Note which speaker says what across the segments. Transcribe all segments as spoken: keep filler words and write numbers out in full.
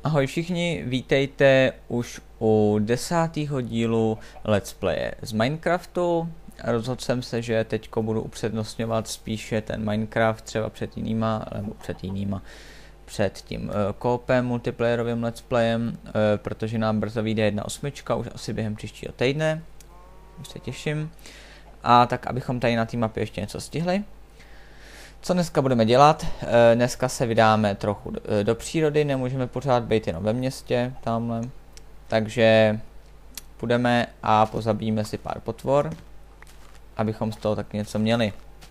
Speaker 1: Ahoj všichni, vítejte už u desátého dílu Let's Playe z Minecraftu. Rozhodl jsem se, že teďko budu upřednostňovat spíše ten Minecraft třeba před jinýma, nebo před jinýma, před tím uh, koopem, multiplayerovým Let's Playem, uh, protože nám brzo vyjde jedna osmička, už asi během příštího týdne, už se těším. A tak, abychom tady na té mapě ještě něco stihli. Co dneska budeme dělat? E, dneska se vydáme trochu do, do přírody, nemůžeme pořád být jenom ve městě, tamhle. Takže půjdeme a pozabijíme si pár potvor, abychom z toho tak něco měli.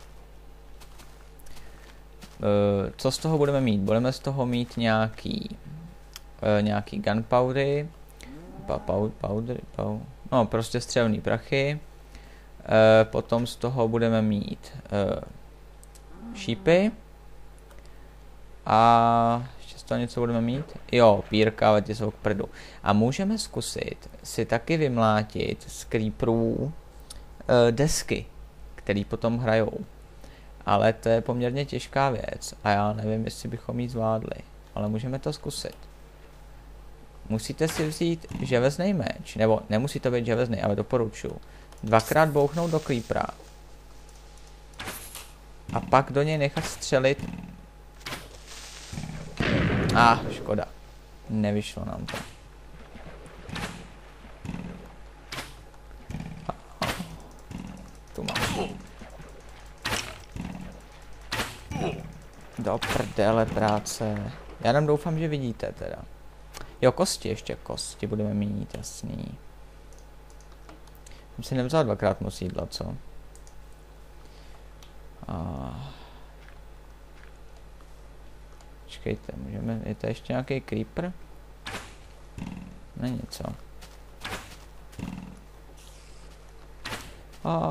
Speaker 1: E, co z toho budeme mít? Budeme z toho mít nějaký, e, nějaký gunpowdery, pa, powder, pow, no prostě střelný prachy. E, potom z toho budeme mít e, šípy. A ještě z toho něco budeme mít? Jo, pírka, ale ty jsou k prdu. A můžeme zkusit si taky vymlátit z creeperů e, desky, který potom hrajou. Ale to je poměrně těžká věc a já nevím, jestli bychom ji zvládli. Ale můžeme to zkusit. Musíte si vzít železný meč, nebo nemusí to být železný, ale doporučuji. Dvakrát bouchnout do creepera. A pak do něj nechat střelit. A ah, škoda. Nevyšlo nám to. Tu mám. Do prdele práce. Já jenom doufám, že vidíte teda. Jo, kosti ještě, kosti budeme mít, jasný. Jsem si nevzal dvakrát moc jídla, co? A... Počkejte, můžeme, je to ještě nějaký creeper? Není co. A...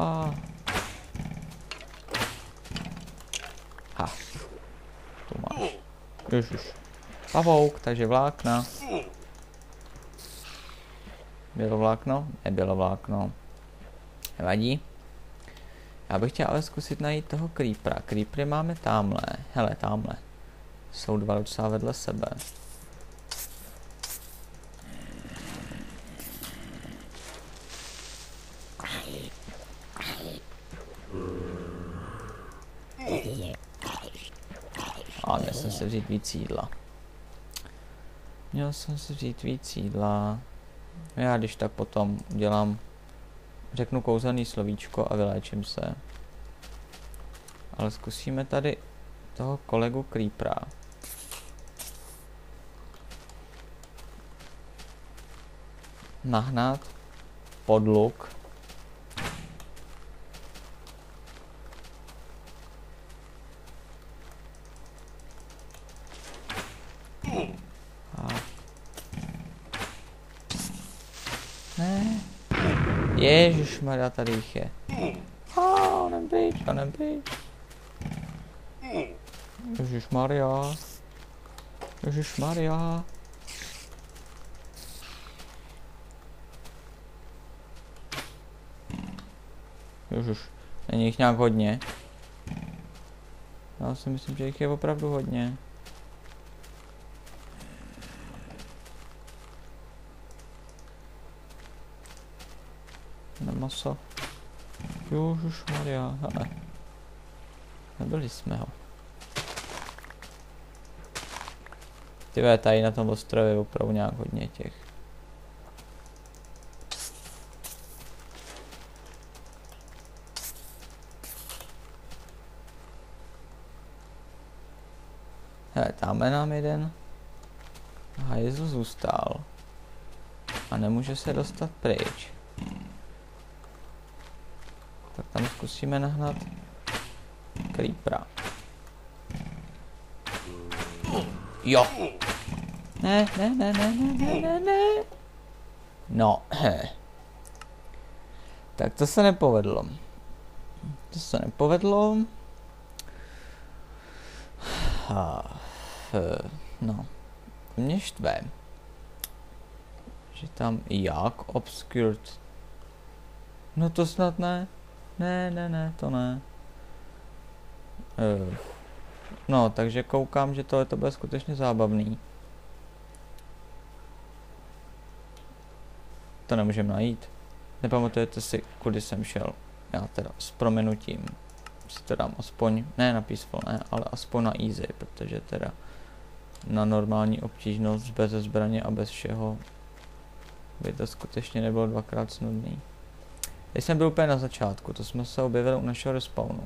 Speaker 1: Ha. Tu máš. Ježiš. Pavouk, takže vlákna. Bylo vlákno? Nebylo vlákno. Nevadí. Já bych chtěl ale zkusit najít toho creepera. Creepery máme tamhle. Hele, tamhle. Jsou dva docela vedle sebe. A měl jsem si vzít víc jídla. Měl jsem si vzít víc jídla. Já když tak potom dělám, řeknu kouzelný slovíčko a vyléčím se. Ale zkusíme tady toho kolegu creepera. Nahnat pod luk. A... Ne. Ježišmarja, tady jich je. A onem pryč, onem pryč. Ježišmarja. Ježišmarja. Ježiš, není jich nějak hodně. Já si myslím, že jich je opravdu hodně. Na maso. Ježišmarja, hele. Nebyli jsme ho. Tyve, tady na tom ostrově je opravdu nějak hodně těch. Hele, tamhle nám jeden hajzl zůstal. A nemůže se dostat pryč. Tak tam zkusíme nahnat creepera. Jo. Ne, ne, ne, ne, ne, ne, ne, ne. No, he. Tak to se nepovedlo. To se nepovedlo. Ha, no. Mě štve. Že tam jak obscured. No to snad ne. Ne, ne, ne, to ne. Uh. No, takže koukám, že tohle to bude skutečně zábavný. to nemůžeme najít. Nepamatujete si, kudy jsem šel. Já teda s prominutím si to dám aspoň, ne na peaceful, ne, ale aspoň na easy, protože teda na normální obtížnost bez zbraně a bez všeho by to skutečně nebylo dvakrát snudný. Teď jsem byl úplně na začátku, to jsme se objevili u našeho respawnu.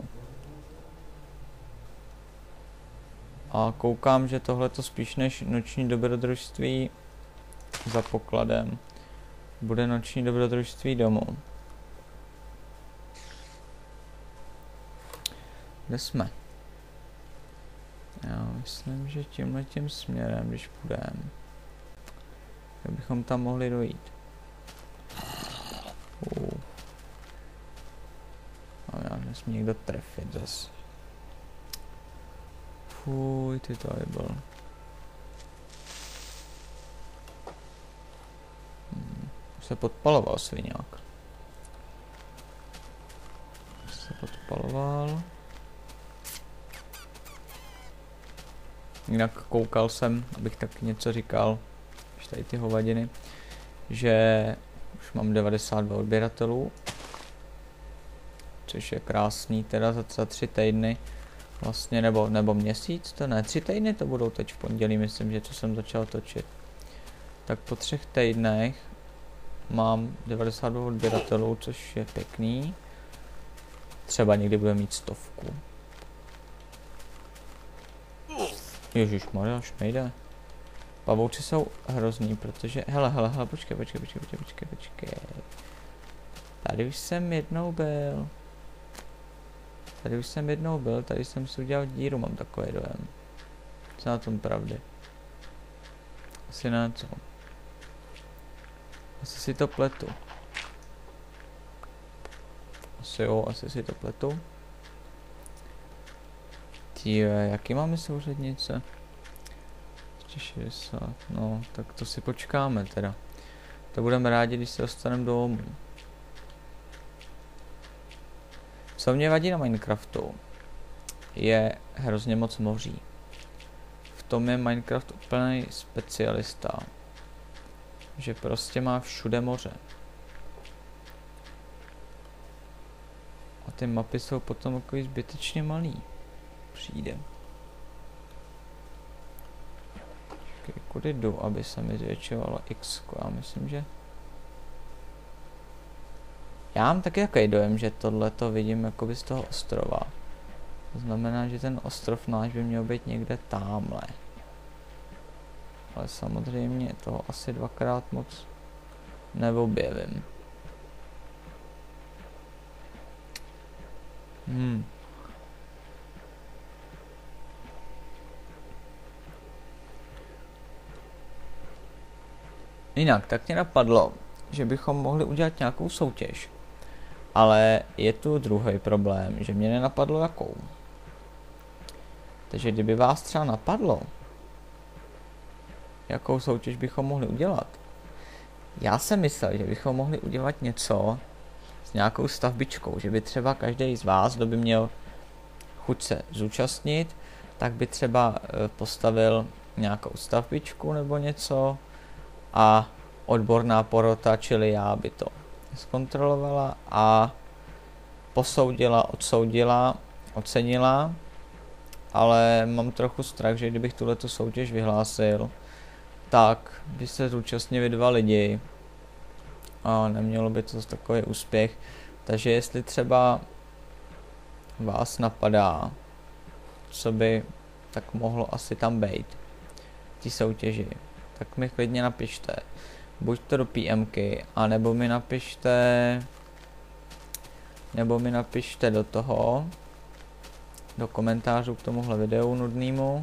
Speaker 1: A koukám, že tohle to spíš než noční dobrodružství za pokladem bude noční dobrodružství domů. Kde jsme? Já myslím, že tímhle tím směrem, když půjdeme, tak bychom tam mohli dojít. Uh. A já nesmí někdo trefit zase. Fuj, ty to je byl. Hmm. Se podpaloval sviňák. Se podpaloval. Jinak koukal jsem, abych tak něco říkal, už tady ty hovadiny, že už mám devadesát dva odběratelů, což je krásný, teda za, za tři týdny, vlastně, nebo, nebo měsíc, to ne, tři týdny to budou teď v pondělí, myslím, že co jsem začal točit. Tak po třech týdnech mám devadesát dva odběratelů, což je pěkný, třeba někdy bude mít stovku. Ježišmarja, už nejde. Pavouci jsou hrozný, protože, hele, hele, hele, počkej, počkej, počkej, počkej, počkej, počkej. Tady už jsem jednou byl. Tady už jsem jednou byl, tady jsem si udělal díru, mám takový dojem. Co na tom pravdy? Asi ne, co? Asi si to pletu. Asi jo, asi si to pletu. Tíve, jaký máme souřadnice? Ještě šedesát, no, tak to si počkáme teda. To budeme rádi, když se dostaneme domů. Co mě vadí na Minecraftu, je hrozně moc moří. V tom je Minecraft úplný specialista. Že prostě má všude moře. A ty mapy jsou potom takový zbytečně malý. Přijde. Kudy jdu, aby se mi zvětšovalo X? Já myslím, že... Já mám taky takový dojem, že tohle to vidím jakoby z toho ostrova. To znamená, že ten ostrov náš by měl být někde támhle. Ale samozřejmě toho asi dvakrát moc neobjevím. Hmm. Jinak, tak mě napadlo, že bychom mohli udělat nějakou soutěž. Ale je tu druhý problém, že mě nenapadlo jakou. Takže kdyby vás třeba napadlo, jakou soutěž bychom mohli udělat. Já jsem myslel, že bychom mohli udělat něco s nějakou stavbičkou, že by třeba každý z vás, kdo by měl chuť se zúčastnit, tak by třeba postavil nějakou stavbičku nebo něco a odborná porota, čili já, by to zkontrolovala a posoudila, odsoudila, ocenila, ale mám trochu strach, že kdybych tuhletu soutěž vyhlásil, tak by se zúčastnili dva lidi a nemělo by to takový úspěch. Takže jestli třeba vás napadá, co by tak mohlo asi tam být ty soutěži, tak mi klidně napište. Buď to do PMky, anebo mi napište, nebo mi napište do toho, do komentářů k tomuhle videu nudnému.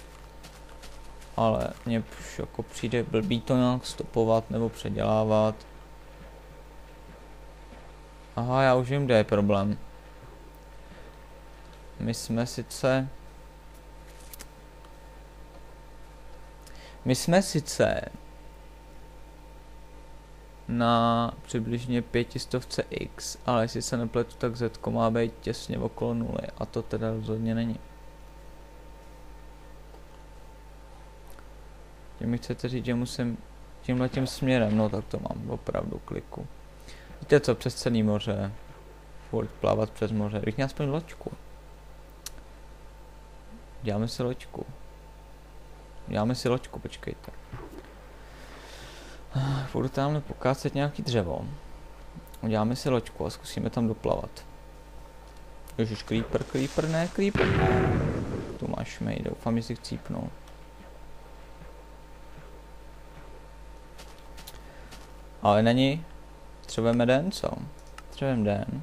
Speaker 1: Ale mně už jako přijde blbý to nějak stopovat nebo předělávat. Aha, já už vím, kde je problém. My jsme sice... My jsme sice... na přibližně pětistovce X, ale jestli se nepletu, tak Z má být těsně okolo nuly a to teda rozhodně není. Tím mi chcete říct, že musím tímhletím směrem, no tak to mám opravdu kliku. Víte co, přes celý moře. Furt plavat přes moře, bych měl aspoň loďku. Děláme si loďku. Děláme si loďku, počkejte. Budu tamhle pokácet nějaký dřevo. Uděláme si loďku a zkusíme tam doplavat. Ježiš, creeper, creeper, ne, creeper, ne. Tu máš mej, doufám, že si chcípnul. Ale není. Potřebujeme den, co? Potřebujeme den.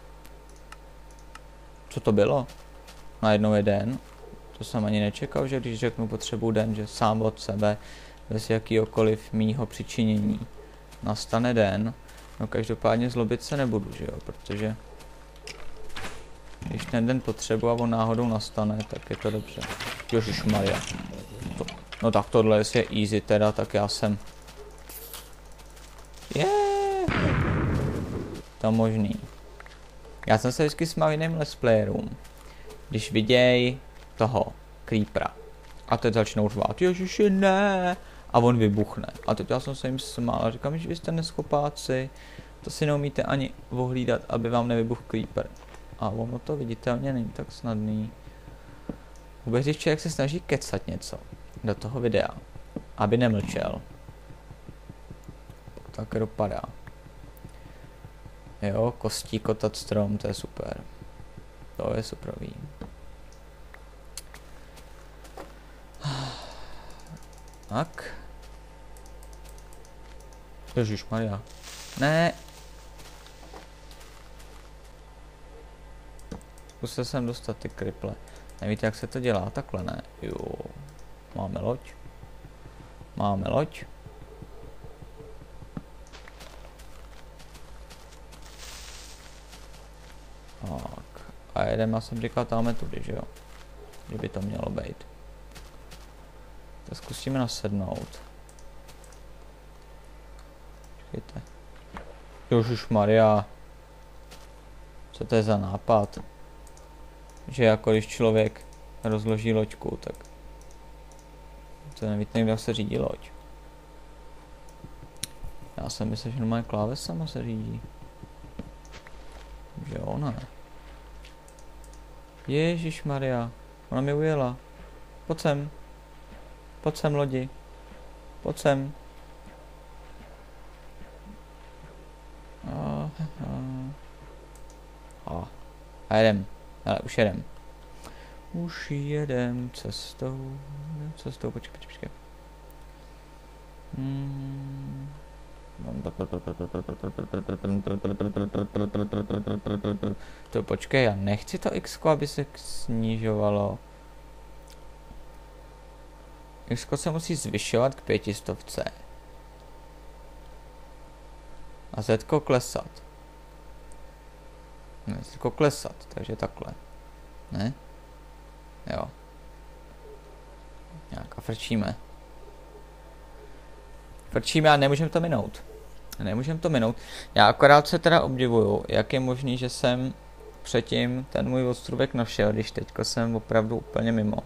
Speaker 1: Co to bylo? Najednou je den. To jsem ani nečekal, že když řeknu potřebuji den, že sám od sebe, bez jakýhokoliv mýho přičinění, nastane den. No každopádně zlobit se nebudu, že jo, protože když ten den potřebuji a on náhodou nastane, tak je to dobře. Ježišmarja. To, no tak tohle je easy teda, tak já jsem... Yeah. To možný. Já jsem se vždycky smál jiným let's playerům. Když viděj toho creepera a teď začnou řvát, ježiši ne, a on vybuchne. A teď já jsem se jim smál a říkám, že vy jste neskopáci, to si neumíte ani ohlídat, aby vám nevybuch creeper. A ono to viditelně není tak snadný. Vůbec když člověk se snaží kecat něco do toho videa, aby nemlčel, tak dopadá. Jo, kostí kotat strom, to je super. To je superový. Tak. Ježišmarja. Ne. Zkusil jsem dostat ty kriple. Nevíte, jak se to dělá? Takhle ne. Jo. Máme loď. Máme loď. Tak. A jedem, já jsem říkal, tamhle tudy, že jo? Kdyby to mělo být. Tak zkusíme nasednout. Počkejte. Ježišmarja. Co to je za nápad? Že jako když člověk rozloží loďku, tak to nevíte, jak se řídí loď. Já jsem myslel, že normálně klávesama se řídí. Že ona. Ježišmarja. Ona mi ujela. Pojď sem. Pojď sem, lodi. Pojď sem. A, a. a. a jedem. Ale už jedem. Už jedem cestou. Cestou, počkej, počkej, počkej. Hmm. To počkej, já nechci to X, aby se snižovalo. X se musí zvyšovat k pětistovce. A Z klesat. Ne, Z klesat, takže takhle. Ne? Jo. Nějak a frčíme. Frčíme a nemůžeme to minout. Nemůžeme to minout. Já akorát se teda obdivuju, jak je možný, že jsem předtím ten můj ostrůvek našel, když teďko jsem opravdu úplně mimo.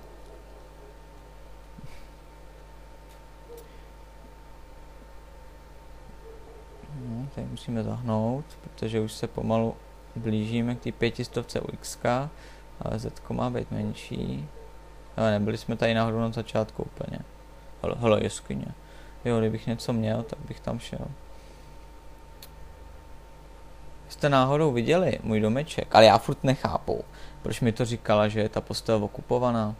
Speaker 1: No, tady musíme zahnout, protože už se pomalu blížíme k té pětistovce u X, ale Z má být menší. Ale nebyli jsme tady náhodou na začátku úplně. Hele, hele, jeskyně. Jo, kdybych něco měl, tak bych tam šel. Jste náhodou viděli můj domeček, ale já furt nechápu, proč mi to říkala, že je ta postel okupovaná.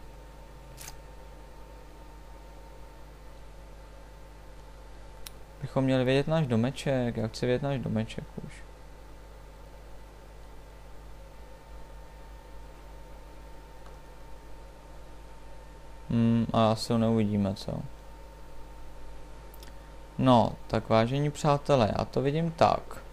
Speaker 1: Bychom měli vědět náš domeček, já chci vědět náš domeček už. Hmm, a asi ho neuvidíme, co? No, tak vážení přátelé, já to vidím tak,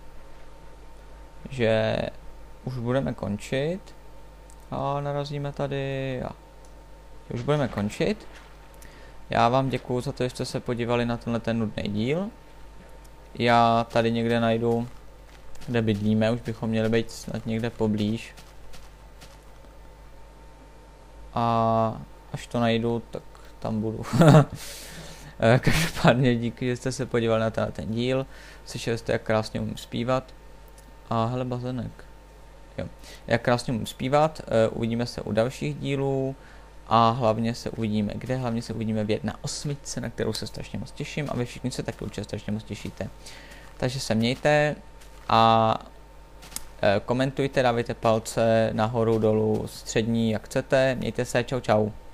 Speaker 1: že už budeme končit a narazíme tady a už budeme končit. Já vám děkuju za to, že jste se podívali na tenhle ten nudný díl. Já tady někde najdu, kde bydlíme, už bychom měli být snad někde poblíž. A až to najdu, tak tam budu. E, každopádně díky, že jste se podívali na ten, ten díl, slyšeli jste, jak krásně umím zpívat. A hele, bazének. Jo. Jak krásně umím zpívat, e, uvidíme se u dalších dílů a hlavně se uvidíme, kde? Hlavně se uvidíme v jedna osmičce, na kterou se strašně moc těším a vy všichni se taky určitě strašně moc těšíte. Takže se mějte a e, komentujte, dávejte palce nahoru, dolů, střední, jak chcete. Mějte se, čau čau.